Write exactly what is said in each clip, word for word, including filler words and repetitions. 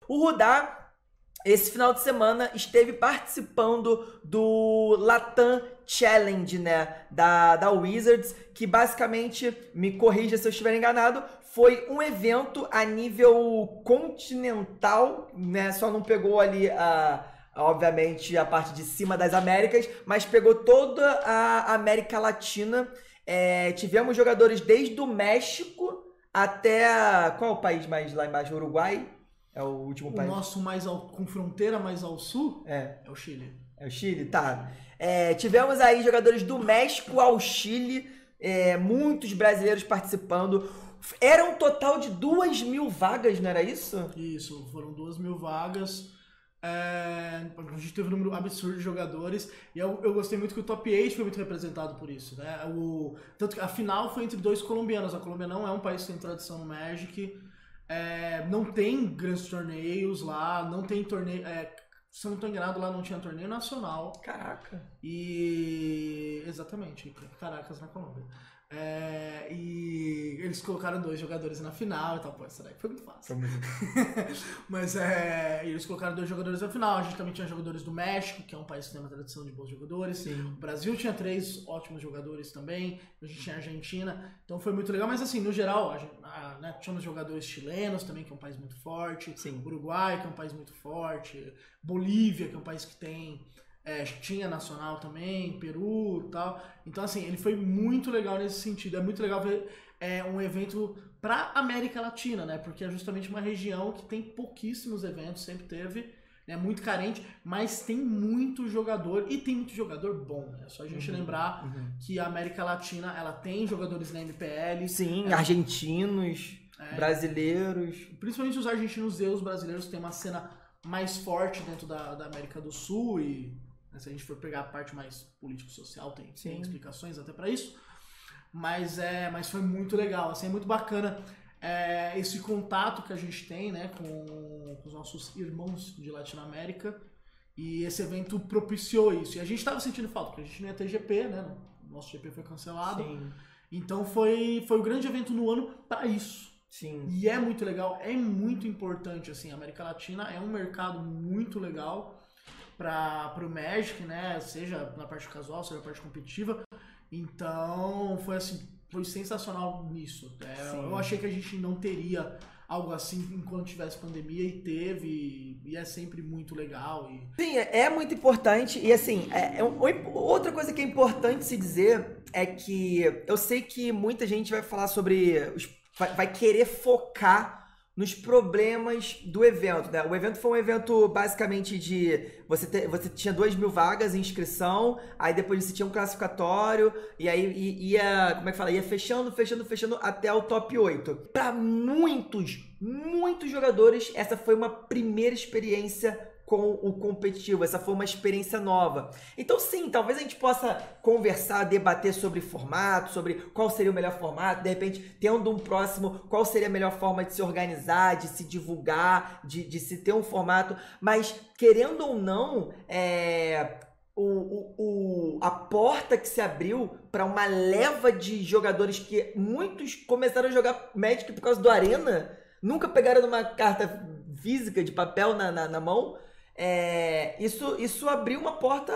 O Rudá, esse final de semana, esteve participando do Latam Challenge, né, da, da Wizards, que basicamente, me corrija se eu estiver enganado, foi um evento a nível continental, né, só não pegou ali a... obviamente a parte de cima das Américas, mas pegou toda a América Latina. É, tivemos jogadores desde o México até a, qual é o país mais lá embaixo? Uruguai? É o último O país. nosso mais ao, com fronteira mais ao sul é, é o Chile. É o Chile? Tá. É, tivemos aí jogadores do México ao Chile, é, muitos brasileiros participando. Era um total de duas mil vagas, não era isso? Isso, foram duas mil vagas. É, a gente teve um número absurdo de jogadores e eu, eu gostei muito que o top oito foi muito representado por isso, né? O, tanto que a final foi entre dois colombianos. A Colômbia não é um país que tem tradição no Magic, é, não tem grandes torneios lá, não tem torneio. É, se eu não estou enganado, lá não tinha torneio nacional. Caraca! E. Exatamente, Caracas na Colômbia. É, e eles colocaram dois jogadores na final e tal, pô, essa daí foi muito fácil. Foi muito... Mas é, eles colocaram dois jogadores na final. A gente também tinha jogadores do México, que é um país que tem uma tradição de bons jogadores. Sim. O Brasil tinha três ótimos jogadores também. A gente tinha a Argentina, então foi muito legal. Mas assim, no geral, a gente, a, né, tínhamos jogadores chilenos também, que é um país muito forte. Sim. Uruguai, que é um país muito forte. Bolívia, que é um país que tem... É, tinha nacional também, Peru e tal. Então, assim, ele foi muito legal nesse sentido. É muito legal ver é, um evento pra América Latina, né? Porque é justamente uma região que tem pouquíssimos eventos, sempre teve, né? Muito carente, mas tem muito jogador e tem muito jogador bom, né? Só a gente uhum, lembrar uhum. que a América Latina, ela tem jogadores na M P L. Sim, ela... argentinos, é, brasileiros. Principalmente os argentinos e os brasileiros têm uma cena mais forte dentro da, da América do Sul e... Se a gente for pegar a parte mais político-social, tem, tem explicações até para isso. Mas, é, mas foi muito legal, assim, é muito bacana é, esse contato que a gente tem, né, com, com os nossos irmãos de Latinoamérica. E esse evento propiciou isso. E a gente estava sentindo falta, porque a gente não ia ter G P, né? O nosso G P foi cancelado. Sim. Então foi, foi o grande evento no ano para isso. Sim. E é muito legal, é muito importante, assim, a América Latina é um mercado muito legal para o Magic, né? Seja na parte casual, seja na parte competitiva. Então, foi assim, foi sensacional nisso. É, eu achei que a gente não teria algo assim enquanto tivesse pandemia e teve, e é sempre muito legal. E... Sim, é muito importante. E assim, é, é, outra coisa que é importante se dizer é que eu sei que muita gente vai falar sobre, os, vai, vai querer focar nos problemas do evento, né? O evento foi um evento basicamente de... Você, te, você tinha duas mil vagas em inscrição, aí depois você tinha um classificatório, e aí ia, como é que fala? Ia fechando, fechando, fechando até o top oito. Para muitos, muitos jogadores, essa foi uma primeira experiência com o competitivo, essa foi uma experiência nova. Então sim, talvez a gente possa conversar, debater sobre formato, sobre qual seria o melhor formato, de repente, tendo um próximo, qual seria a melhor forma de se organizar, de se divulgar, de, de se ter um formato, mas querendo ou não, é... O, o, o, a porta que se abriu para uma leva de jogadores que muitos começaram a jogar Magic por causa do Arena, nunca pegaram uma carta física de papel na, na, na mão. É, isso, isso abriu uma porta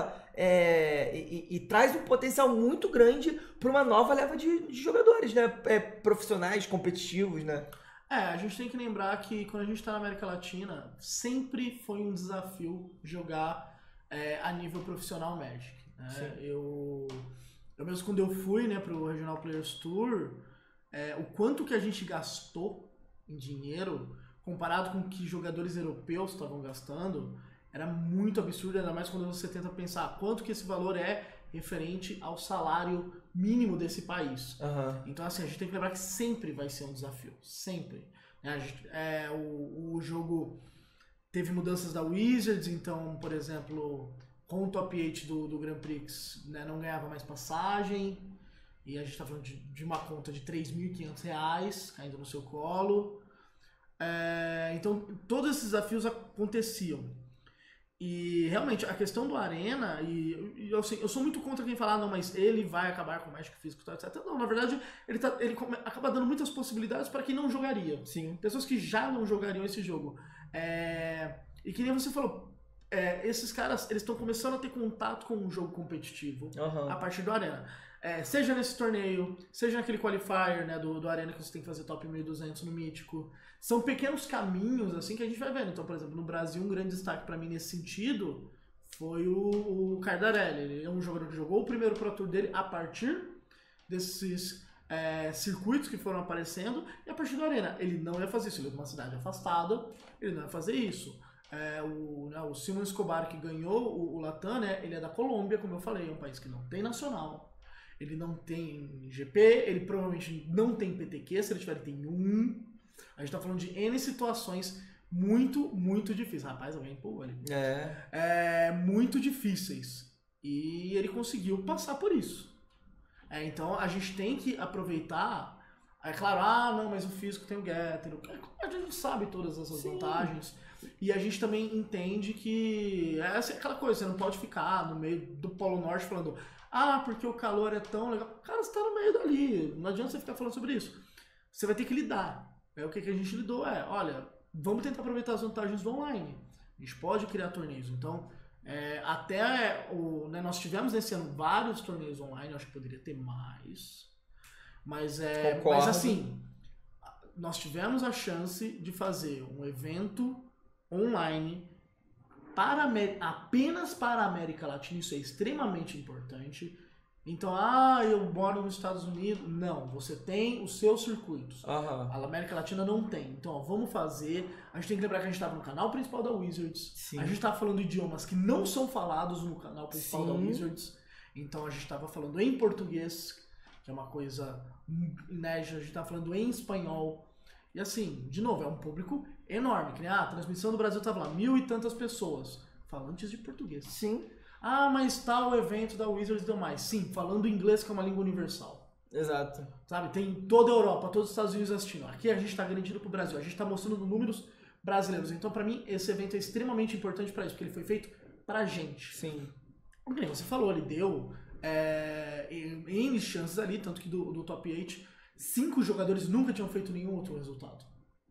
é, e, e, e traz um potencial muito grande para uma nova leva de, de jogadores, né? É, profissionais, competitivos, né? É, a gente tem que lembrar que quando a gente está na América Latina, sempre foi um desafio jogar é, a nível profissional Magic. Né? Eu, eu mesmo quando eu fui, né, para o Regional Players Tour, é, o quanto que a gente gastou em dinheiro comparado com o que jogadores europeus estavam gastando, era muito absurdo, ainda mais quando você tenta pensar quanto que esse valor é referente ao salário mínimo desse país. Uhum. Então, assim, a gente tem que lembrar que sempre vai ser um desafio, sempre. A gente, é, o, o jogo teve mudanças da Wizards, então, por exemplo, com o top oito do, do Grand Prix, né, não ganhava mais passagem, e a gente está falando de, de uma conta de três mil e quinhentos reais caindo no seu colo. É, então, todos esses desafios aconteciam. E realmente, a questão do Arena, e, e eu, eu sou muito contra quem fala, ah, não, mas ele vai acabar com o Magic físico, etcétera. Não, na verdade, ele, tá, ele come, acaba dando muitas possibilidades para quem não jogaria. Sim. Pessoas que já não jogariam esse jogo. É, e que nem você falou, é, esses caras, eles estão começando a ter contato com um jogo competitivo Uhum. a partir do Arena. É, seja nesse torneio, seja naquele qualifier, né, do, do Arena que você tem que fazer top mil e duzentos no Mítico. São pequenos caminhos, assim, que a gente vai vendo. Então, por exemplo, no Brasil, um grande destaque pra mim nesse sentido foi o, o Cardarelli. Ele é um jogador que jogou o primeiro Pro Tour dele a partir desses é, circuitos que foram aparecendo e a partir do Arena. Ele não ia fazer isso, ele é de uma cidade afastada, ele não ia fazer isso. É, o, né, o Simon Escobar, que ganhou o, o Latam, né, ele é da Colômbia, como eu falei, é um país que não tem nacional, ele não tem G P, ele provavelmente não tem P T Q, se ele tiver, ele tem um. A gente tá falando de N situações muito, muito difíceis. Rapaz, alguém empolgou ali. É. É, muito difíceis. E ele conseguiu passar por isso. É, então a gente tem que aproveitar. É claro, ah, não, mas o físico tem o Getter. A gente sabe todas essas Sim. vantagens. E a gente também entende que é aquela coisa, você não pode ficar no meio do Polo Norte falando, ah, porque o calor é tão legal. Cara, você tá no meio dali. Não adianta você ficar falando sobre isso. Você vai ter que lidar. É o que a gente lidou, é, olha, vamos tentar aproveitar as vantagens do online. A gente pode criar torneios. Então, é, até o, né, nós tivemos nesse ano vários torneios online, acho que poderia ter mais. Mas, é, mas assim, nós tivemos a chance de fazer um evento online para, apenas para a América Latina, isso é extremamente importante. Então, ah, eu moro nos Estados Unidos. Não, você tem os seus circuitos. Uhum. A América Latina não tem. Então, ó, vamos fazer. A gente tem que lembrar que a gente estava no canal principal da Wizards. Sim. A gente estava falando idiomas que não são falados no canal principal Sim. da Wizards. Então, a gente estava falando em português, que é uma coisa inédita. A gente estava falando em espanhol. E assim, de novo, é um público enorme. Que nem, ah, a transmissão do Brasil estava lá, mil e tantas pessoas falantes de português. Sim. Ah, mas tal evento da Wizards deu mais. Sim, falando inglês, que é uma língua universal. Exato. Sabe, tem toda a Europa, todos os Estados Unidos assistindo. Aqui a gente está garantindo pro Brasil, a gente está mostrando números brasileiros. Então, para mim, esse evento é extremamente importante para isso, porque ele foi feito pra gente. Sim. Como você falou, ele deu é, N chances ali, tanto que do, do top oito, cinco jogadores nunca tinham feito nenhum outro resultado.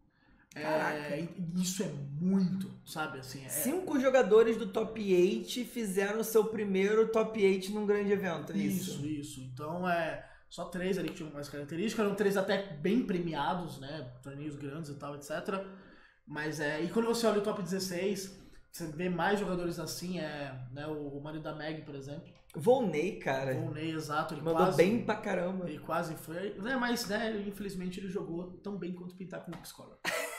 Caraca. É, isso é muito, sabe? Assim, é... Cinco jogadores do top oito fizeram o seu primeiro top oito num grande evento, é isso? Isso, isso. Então, é só três ali que tinham mais características, eram três até bem premiados, né? Torneios grandes e tal, etcétera. Mas é. E quando você olha o top dezesseis, você vê mais jogadores assim, é. Né, o, o marido da Meg, por exemplo. Volney, cara. Volney, exato. Ele mandou quase, bem pra caramba. Ele quase foi. Né, mas, né, infelizmente, ele jogou tão bem quanto pintar com o Scholar.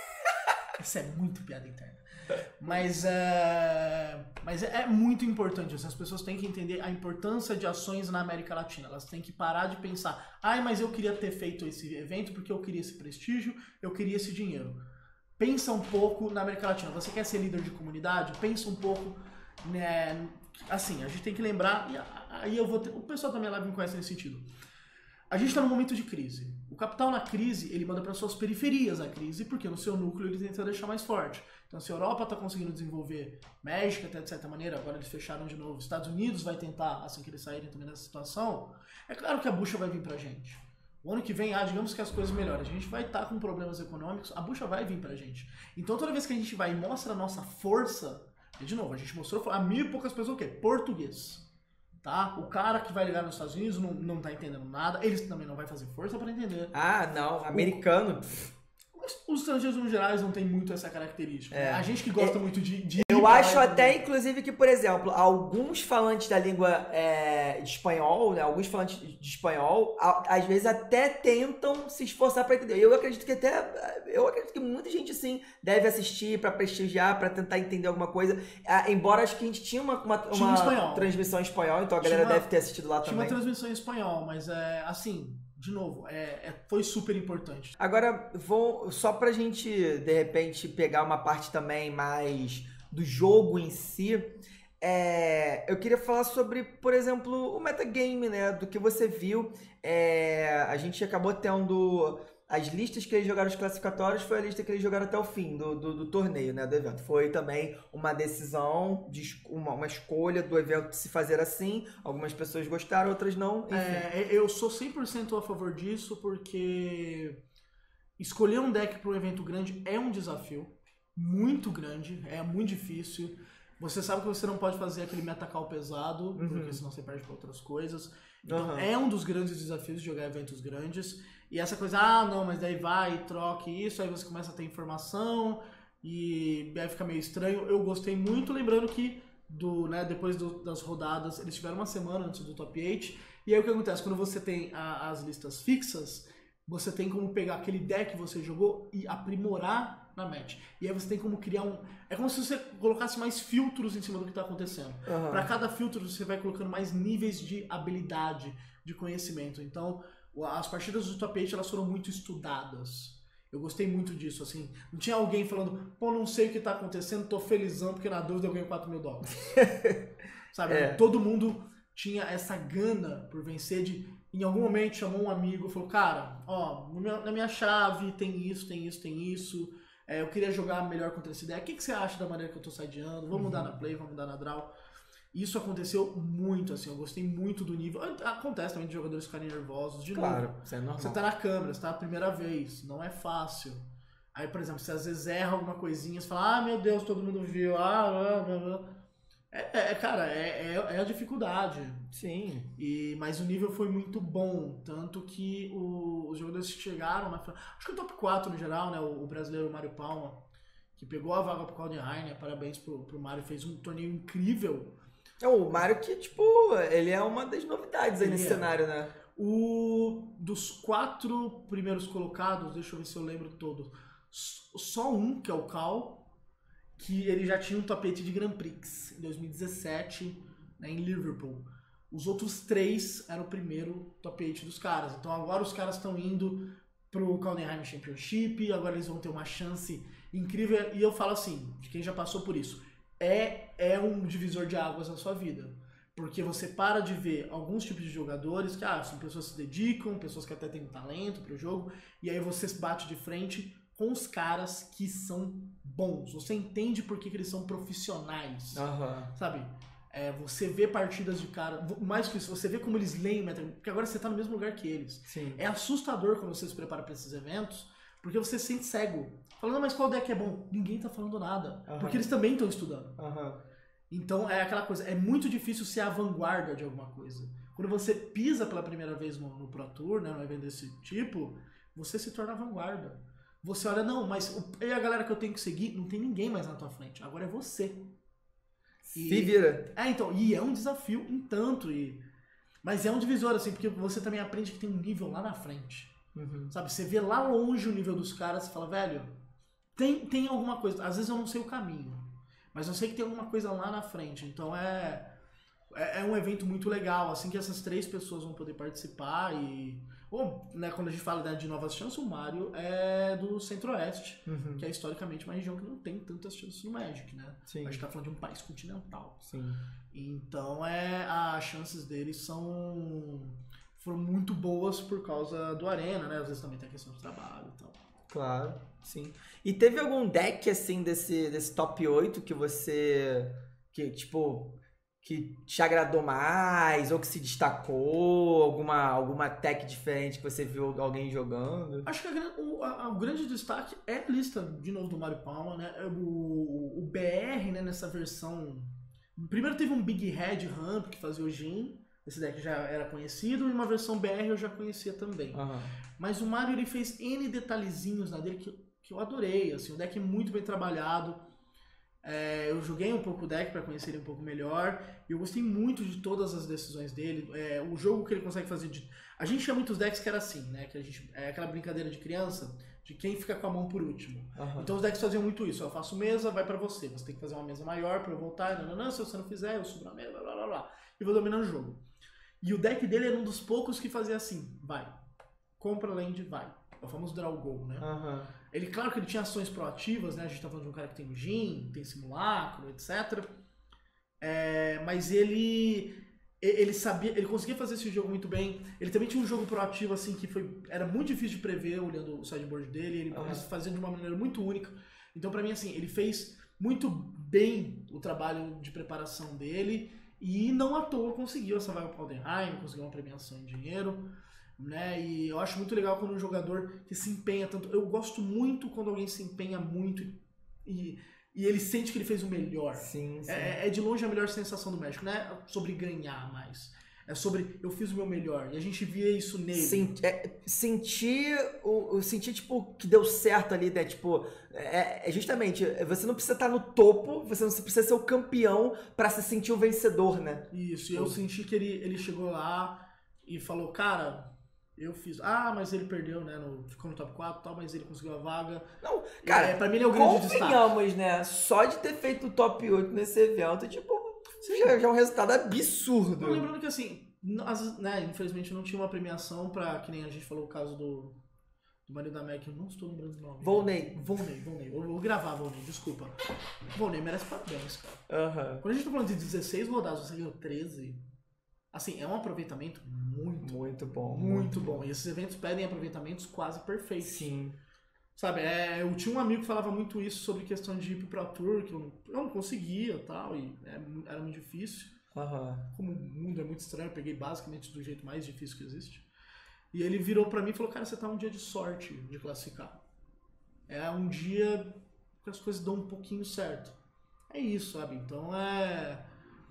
Isso é muito piada interna. Mas, é, mas é muito importante. As pessoas têm que entender a importância de ações na América Latina. Elas têm que parar de pensar, ai, mas eu queria ter feito esse evento porque eu queria esse prestígio, eu queria esse dinheiro. Pensa um pouco na América Latina. Você quer ser líder de comunidade? Pensa um pouco, né? Assim, a gente tem que lembrar, e aí eu vou ter, o pessoal também lá me conhece nesse sentido. A gente está num momento de crise. O capital na crise, ele manda para suas periferias a crise, porque no seu núcleo ele tenta deixar mais forte. Então, se a Europa está conseguindo desenvolver México até de certa maneira, agora eles fecharam de novo, Estados Unidos vai tentar, assim que eles saírem também dessa situação, é claro que a bucha vai vir pra gente. O ano que vem, ah, digamos que as coisas melhoram, a gente vai estar tá com problemas econômicos, a bucha vai vir pra gente. Então, toda vez que a gente vai e mostra a nossa força, e de novo, a gente mostrou a mil e poucas pessoas o quê? Português. Tá? O cara que vai ligar nos Estados Unidos não, não tá entendendo nada, eles também não vai fazer força pra entender. Ah, não, americano. O, os estrangeiros no geral não tem muito essa característica. É. Né? A gente que gosta é. muito de... de Eu acho até, inclusive, que, por exemplo, alguns falantes da língua é, de espanhol, né, alguns falantes de espanhol, a, às vezes até tentam se esforçar para entender. Eu acredito que até, eu acredito que muita gente, sim, deve assistir para prestigiar, para tentar entender alguma coisa. Ah, embora acho que a gente tinha uma, uma, tinha uma transmissão em espanhol, então a galera uma, deve ter assistido lá tinha também. Tinha uma transmissão em espanhol, mas é assim... De novo, é, é, foi super importante. Agora, vou, só pra gente, de repente, pegar uma parte também mais do jogo em si, é, eu queria falar sobre, por exemplo, o metagame, né? Do que você viu. É, a gente acabou tendo... As listas que eles jogaram os classificatórios foi a lista que eles jogaram até o fim do, do, do torneio, né, do evento. Foi também uma decisão, de, uma, uma escolha do evento se fazer assim. Algumas pessoas gostaram, outras não. Enfim. É, eu sou cem por cento a favor disso, porque escolher um deck para um evento grande é um desafio muito grande, é muito difícil. Você sabe que você não pode fazer aquele meta-call pesado, uhum. porque senão você perde para outras coisas. Então uhum. é um dos grandes desafios de jogar eventos grandes. E essa coisa, ah, não, mas daí vai e troque isso, aí você começa a ter informação e aí fica meio estranho. Eu gostei muito, lembrando que do, né, depois do, das rodadas, eles tiveram uma semana antes do top oito. E aí o que acontece? Quando você tem a, as listas fixas, você tem como pegar aquele deck que você jogou e aprimorar na match. E aí você tem como criar um... É como se você colocasse mais filtros em cima do que está acontecendo. Uhum. Para cada filtro você vai colocando mais níveis de habilidade, de conhecimento. Então, as partidas do top oito elas foram muito estudadas. Eu gostei muito disso, assim. Não tinha alguém falando, pô, não sei o que está acontecendo, tô felizão porque na dúvida eu ganho quatro mil dólares. Sabe? É. Todo mundo tinha essa gana por vencer de... Em algum momento chamou um amigo e falou, cara, ó, na minha chave tem isso, tem isso, tem isso. É, eu queria jogar melhor contra esse deck. O que, que você acha da maneira que eu tô sideando? Vamos uhum. mudar na play, vamos mudar na draw. Isso aconteceu muito, assim, eu gostei muito do nível. Acontece também de jogadores ficarem nervosos, de claro, novo. Isso é normal. Você tá na câmera, você tá a primeira vez, não é fácil. Aí, por exemplo, você às vezes erra alguma coisinha, você fala, ah, meu Deus, todo mundo viu, ah, ah, ah, ah. É, é, cara, é, é, é a dificuldade. Sim. E, mas o nível foi muito bom. Tanto que o, os jogadores que chegaram na final. Acho que o top quatro no geral, né? O, o brasileiro Mário Palma, que pegou a vaga pro Caldenheim, né? Parabéns pro, pro Mário, fez um torneio incrível. É o Mário que, tipo, ele é uma das novidades aí ele nesse é. cenário, né? O, dos quatro primeiros colocados, deixa eu ver se eu lembro todos. Só um, que é o Cal, que ele já tinha um tapete de Grand Prix em dois mil e dezessete, né, em Liverpool. Os outros três eram o primeiro top oito dos caras. Então agora os caras estão indo pro Caldenheim Championship, agora eles vão ter uma chance incrível. E eu falo assim, de quem já passou por isso, é, é um divisor de águas na sua vida. Porque você para de ver alguns tipos de jogadores que ah, são pessoas que se dedicam, pessoas que até têm talento pro jogo, e aí você bate de frente com os caras que são bons. Você entende por que, que eles são profissionais. Uhum. Sabe? É, você vê partidas de cara... Mais que isso, você vê como eles leem o meta, porque agora você tá no mesmo lugar que eles. Sim. É assustador quando você se prepara para esses eventos, porque você se sente cego. Falando, mas qual deck é bom? Ninguém tá falando nada. Uhum. Porque eles também estão estudando. Uhum. Então é aquela coisa, é muito difícil ser a vanguarda de alguma coisa. Quando você pisa pela primeira vez no, no Pro Tour, né, num evento desse tipo, você se torna a vanguarda. Você olha, não, mas e a galera que eu tenho que seguir, não tem ninguém mais na tua frente, agora é você. E, se vira. É, então, e é um desafio em tanto, e, mas é um divisor, assim, porque você também aprende que tem um nível lá na frente. Uhum. Sabe, você vê lá longe o nível dos caras e fala, velho, tem, tem alguma coisa, às vezes eu não sei o caminho, mas eu sei que tem alguma coisa lá na frente, então é, é, é um evento muito legal, assim, que essas três pessoas vão poder participar e... Ou, né, quando a gente fala, né, de novas chances, o Mário é do Centro-Oeste, uhum. que é historicamente uma região que não tem tantas chances no Magic, né? Sim. A gente tá falando de um país continental. Sim. Então, é, as chances deles são foram muito boas por causa do Arena, né? Às vezes também tem a questão do trabalho e tal. Claro, sim. E teve algum deck, assim, desse, desse top oito que você... que, tipo... que te agradou mais, ou que se destacou, alguma, alguma tech diferente que você viu alguém jogando? Acho que a, o, a, o grande destaque é a lista, de novo, do Mário Palma, né? O, o B R, né, nessa versão... Primeiro teve um Big Head Ramp que fazia o Jin, esse deck já era conhecido, e uma versão B R eu já conhecia também. Uhum. Mas o Mário, ele fez N detalhezinhos na dele que, que eu adorei, assim, o deck é muito bem trabalhado. É, eu joguei um pouco o deck para conhecer ele um pouco melhor e eu gostei muito de todas as decisões dele. É, o jogo que ele consegue fazer de... A gente tinha muitos decks que era assim, né? Que a gente... É aquela brincadeira de criança de quem fica com a mão por último. Uhum. Então os decks faziam muito isso. Eu faço mesa, vai para você. Você tem que fazer uma mesa maior para eu voltar. Não, não, não, se você não fizer, eu subo na mesa, blá, blá, blá. E vou dominando o jogo. E o deck dele era um dos poucos que fazia assim. Vai. Compra land, vai. É o famoso draw goal, né? Uhum. Ele, claro que ele tinha ações proativas, né? A gente tá falando de um cara que tem o Jin, tem simulacro, etcétera. É, mas ele ele sabia, ele conseguia fazer esse jogo muito bem. Ele também tinha um jogo proativo, assim, que foi, era muito difícil de prever olhando o sideboard dele. Ele uhum. fazia de uma maneira muito única. Então, pra mim, assim, ele fez muito bem o trabalho de preparação dele e não à toa conseguiu essa vaga pro Caldenheim, conseguiu uma premiação em dinheiro. Né? E eu acho muito legal quando um jogador que se empenha tanto. Eu gosto muito quando alguém se empenha muito e, e ele sente que ele fez o melhor. Sim, sim. É, é de longe a melhor sensação do México, não é sobre ganhar mais. É sobre eu fiz o meu melhor. E a gente via isso nele. Sim, é, sentir, o, o sentir, tipo, que deu certo ali, né? Tipo, é, é justamente, você não precisa estar no topo, você não precisa ser o campeão pra se sentir o vencedor, né? Isso, e eu senti que ele, ele chegou lá e falou, cara, eu fiz. Ah, mas ele perdeu, né? No, ficou no top quatro e tal, mas ele conseguiu a vaga. Não, cara, é, pra mim ele é o grande destaque. Convenhamos, né? Só de ter feito o top oito nesse evento, tipo, já, já é um resultado absurdo. Não, lembrando que assim, as, né, infelizmente não tinha uma premiação pra, que nem a gente falou o caso do, do marido da Mac, eu não estou lembrando o nome. Volney. Volney, Volney. Eu vou gravar, Volney, desculpa. Volney merece parabéns, cara. Uhum. Quando a gente tá falando de dezesseis rodadas, você ganhou treze. Assim, é um aproveitamento muito, muito bom. Muito, muito bom. bom. E esses eventos pedem aproveitamentos quase perfeitos. Sim. Sabe, é, eu tinha um amigo que falava muito isso sobre questão de ir pro Tour, que eu, eu não conseguia e tal, e é, era muito difícil. Uhum. Como o mundo é muito estranho, eu peguei basicamente do jeito mais difícil que existe. E ele virou pra mim e falou, cara, você tá um dia de sorte de classificar. É um dia que as coisas dão um pouquinho certo. É isso, sabe? Então é...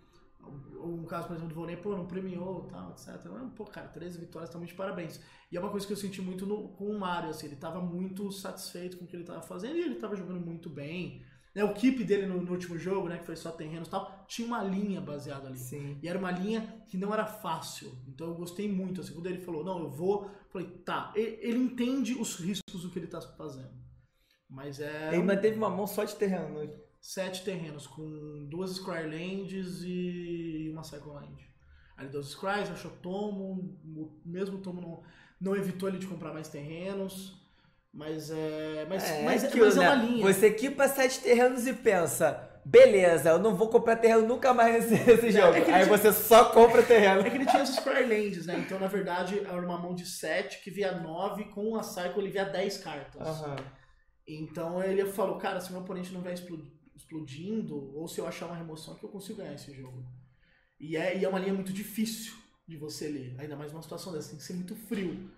Um caso, por exemplo, do Volney, pô, não premiou e tal, etcétera. Pô, cara, treze vitórias, tá muito de parabéns. E é uma coisa que eu senti muito no, com o Mario, assim, ele tava muito satisfeito com o que ele tava fazendo e ele tava jogando muito bem. Né, o keep dele no, no último jogo, né, que foi só terrenos e tal, tinha uma linha baseada ali. Sim. E era uma linha que não era fácil. Então eu gostei muito, assim, quando ele falou, não, eu vou, eu falei, tá, ele, ele entende os riscos do que ele tá fazendo. Mas é... Ele manteve uma mão só de terreno. Sete terrenos, com duas Scrylands e uma Cycleland. Aí ele deu os Scries, achou tomo, o mesmo tomo não, não evitou ele de comprar mais terrenos, mas é, mas, é, mas, aquilo, mas é né? uma linha. Você equipa sete terrenos e pensa, beleza, eu não vou comprar terreno nunca mais nesse, nesse jogo. É Aí tinha... você só compra terreno. É que ele tinha as Scrylands, né? Então, na verdade, era uma mão de sete que via nove, com a Cycle ele via dez cartas. Uhum. Então ele falou, cara, se meu oponente não vai explodir explodindo, ou se eu achar uma remoção que eu consigo ganhar esse jogo. E é, e é uma linha muito difícil de você ler, ainda mais numa situação dessa, tem que ser muito frio.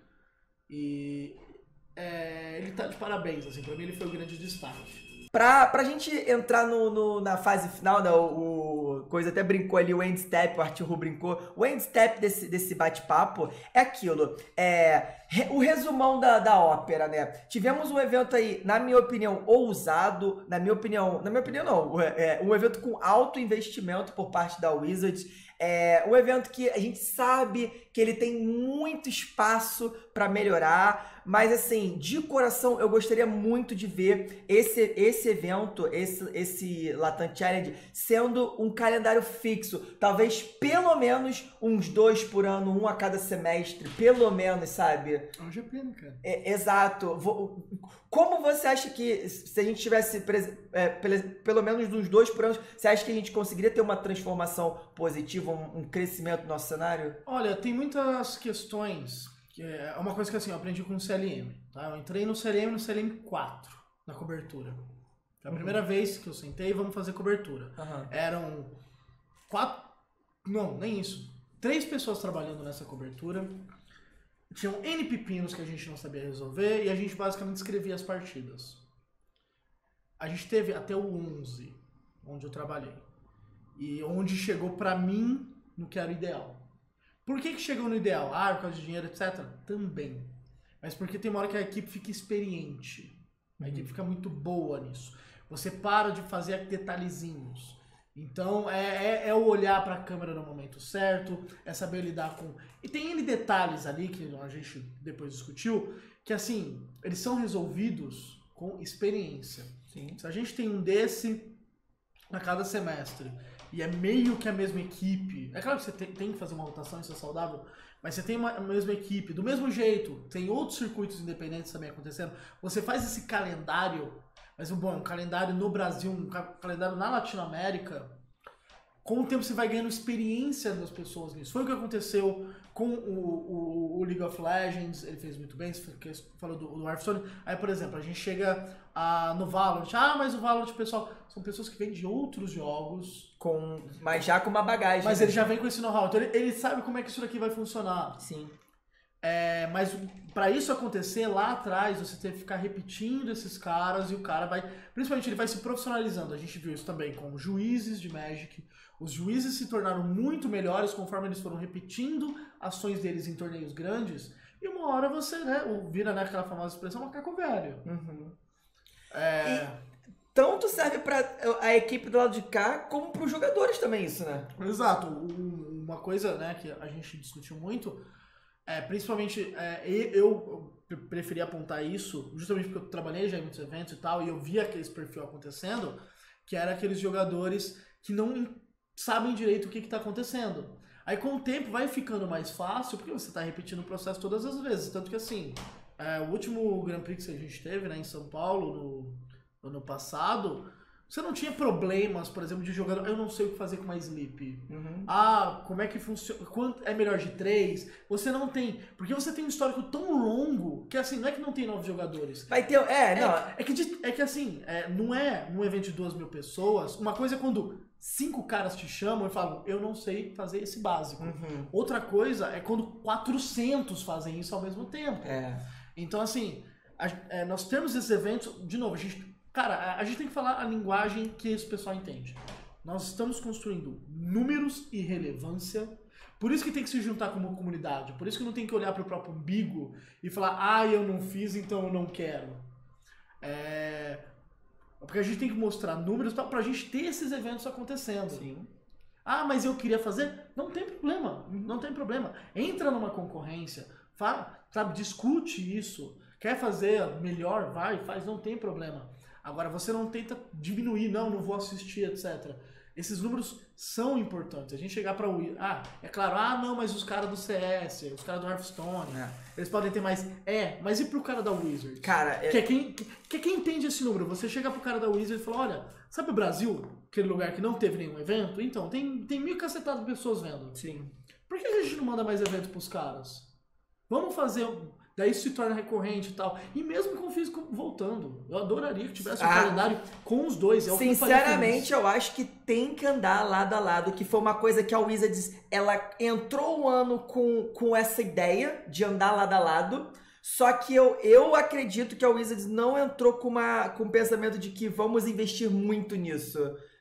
E é, ele tá de parabéns, assim, pra mim ele foi o grande destaque. Pra, pra gente entrar no, no, na fase final, né, o, o Coisa até brincou ali, o endstep, o Arthur brincou, o endstep desse, desse bate-papo é aquilo, é re, o resumão da, da ópera, né? Tivemos um evento aí, na minha opinião, ousado, na minha opinião, na minha opinião não, é, um evento com alto investimento por parte da Wizards, é um evento que a gente sabe que ele tem muito espaço para melhorar, mas assim, de coração eu gostaria muito de ver esse, esse evento, esse, esse Latam Challenge, sendo um calendário fixo, talvez pelo menos uns dois por ano, um a cada semestre, pelo menos, sabe? É um G P, né, cara? É, exato. Como você acha que, se a gente tivesse é, pelo menos uns dois por ano, você acha que a gente conseguiria ter uma transformação positiva, um, um crescimento no nosso cenário? Olha, tem muitas questões, que é uma coisa que assim, eu aprendi com o C L M, tá? Eu entrei no C L M no C L M quatro, na cobertura. Foi a uhum. primeira vez que eu sentei, vamos fazer cobertura. Uhum. Eram quatro, não, nem isso, três pessoas trabalhando nessa cobertura. Tinham N pepinos que a gente não sabia resolver e a gente basicamente escrevia as partidas. A gente teve até o onze, onde eu trabalhei. E onde chegou pra mim no que era o ideal. Por que que chegou no ideal? Ah, por causa de dinheiro, etcétera. Também. Mas porque tem uma hora que a equipe fica experiente. A equipe fica muito boa nisso. Você para de fazer detalhezinhos. Então é, é, é o olhar para a câmera no momento certo, é saber lidar com... E tem N detalhes ali que a gente depois discutiu, que assim, eles são resolvidos com experiência. Sim. Se a gente tem um desse a cada semestre e é meio que a mesma equipe, é claro que você tem, tem que fazer uma rotação, isso é saudável, mas você tem uma, a mesma equipe, do mesmo jeito, tem outros circuitos independentes também acontecendo, você faz esse calendário... Mas, bom, um calendário no Brasil, um calendário na Latinoamérica, com o tempo você vai ganhando experiência das pessoas nisso. Foi o que aconteceu com o, o, o League of Legends, ele fez muito bem, você falou do, do Hearthstone. Aí, por exemplo, a gente chega a, no Valorant, ah, mas o Valorant, pessoal, são pessoas que vêm de outros jogos. Com, mas já com uma bagagem. Mas né? ele já vem com esse know-how, então ele, ele sabe como é que isso daqui vai funcionar. Sim. É, mas para isso acontecer lá atrás, você tem que ficar repetindo esses caras e o cara vai, principalmente ele vai se profissionalizando. A gente viu isso também com juízes de Magic. Os juízes se tornaram muito melhores conforme eles foram repetindo ações deles em torneios grandes. E uma hora você, né, vira né, aquela famosa expressão macaco velho. Uhum. É... E tanto serve para a equipe do lado de cá, como para os jogadores também isso, né? Exato. Uma coisa, né, que a gente discutiu muito, é, principalmente é, eu, eu preferi apontar isso, justamente porque eu trabalhei já em muitos eventos e tal, e eu via aquele perfil acontecendo, que era aqueles jogadores que não sabem direito o que está acontecendo. Aí com o tempo vai ficando mais fácil, porque você está repetindo o processo todas as vezes. Tanto que assim, é, o último Grand Prix que a gente teve, né, em São Paulo, no, no ano passado, você não tinha problemas, por exemplo, de jogador, eu não sei o que fazer com uma sleep. Uhum. Ah, como é que funciona, quanto é melhor de três? Você não tem, porque você tem um histórico tão longo, que assim, não é que não tem nove jogadores. Vai ter, é, não. É, é, que, é que assim, é, não é num evento de duas mil pessoas, uma coisa é quando cinco caras te chamam e falam, eu não sei fazer esse básico. Uhum. Outra coisa é quando quatrocentos fazem isso ao mesmo tempo. É. Então assim, a, é, nós temos esses eventos, de novo, a gente... Cara, a gente tem que falar a linguagem que esse pessoal entende. Nós estamos construindo números e relevância. Por isso que tem que se juntar como comunidade. Por isso que não tem que olhar para o próprio umbigo e falar, ah, eu não fiz, então eu não quero. É... Porque a gente tem que mostrar números para a gente ter esses eventos acontecendo. Sim. Ah, mas eu queria fazer? Não tem problema. Não tem problema. Entra numa concorrência, fala, sabe, discute isso. Quer fazer melhor? Vai, faz, não tem problema. Agora, você não tenta diminuir, não, não vou assistir, etcétera. Esses números são importantes. A gente chegar para o... Ah, é claro, ah, não, mas os caras do C S, os caras do Hearthstone, é. eles podem ter mais... É, mas e pro cara da Wizard? Cara, é... Que é quem, que, que é quem entende esse número. Você chega pro cara da Wizard e fala, olha, sabe o Brasil? Aquele lugar que não teve nenhum evento? Então, tem, tem mil cacetadas de pessoas vendo. Sim. Por que a gente não manda mais eventos pros caras? Vamos fazer... Daí isso se torna recorrente e tal. E mesmo com o físico voltando. Eu adoraria que tivesse um ah, calendário com os dois. É o sinceramente, eu acho que tem que andar lado a lado. Que foi uma coisa que a Wizards, ela entrou o ano com, com essa ideia de andar lado a lado. Só que eu, eu acredito que a Wizards não entrou com, uma, com o pensamento de que vamos investir muito nisso.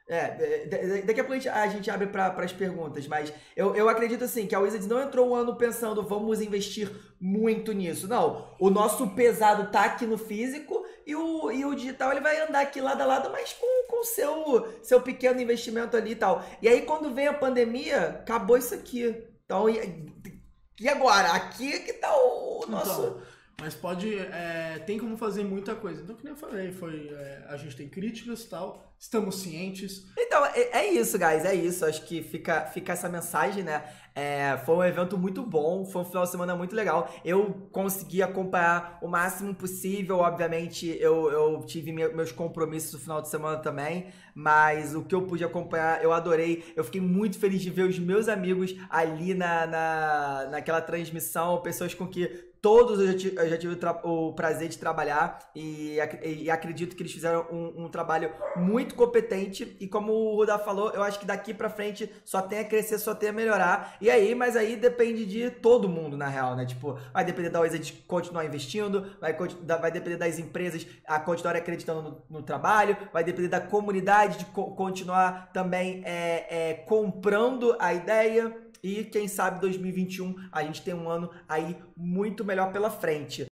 É, daqui a pouco a gente, a gente abre para as perguntas, mas eu, eu acredito assim, que a Wizards não entrou o ano pensando vamos investir muito nisso. Não, o nosso pesado tá aqui no físico e o, e o digital ele vai andar aqui lado a lado, mas com, com seu, seu pequeno investimento ali e tal. E aí quando vem a pandemia, acabou isso aqui. Então, e, e agora? Aqui que tá o nosso... Então, mas pode, é, tem como fazer muita coisa. Então, que nem eu falei, foi, é, a gente tem críticas e tal, estamos cientes. Então, é, é isso, guys, é isso. Acho que fica, fica essa mensagem, né? É, foi um evento muito bom, foi um final de semana muito legal. Eu consegui acompanhar o máximo possível, obviamente eu, eu tive meus compromissos no final de semana também, mas o que eu pude acompanhar eu adorei. Eu fiquei muito feliz de ver os meus amigos ali na, na, naquela transmissão, pessoas com que todos eu já tive, eu já tive o, o prazer de trabalhar e, e acredito que eles fizeram um, um trabalho muito competente e como o Ruda falou, eu acho que daqui pra frente só tem a crescer, só tem a melhorar. E aí, mas aí depende de todo mundo, na real, né? Tipo, vai depender da Wizards continuar investindo, vai, vai depender das empresas a continuar acreditando no, no trabalho, vai depender da comunidade de co continuar também é, é, comprando a ideia. E quem sabe dois mil e vinte e um a gente tem um ano aí muito melhor pela frente.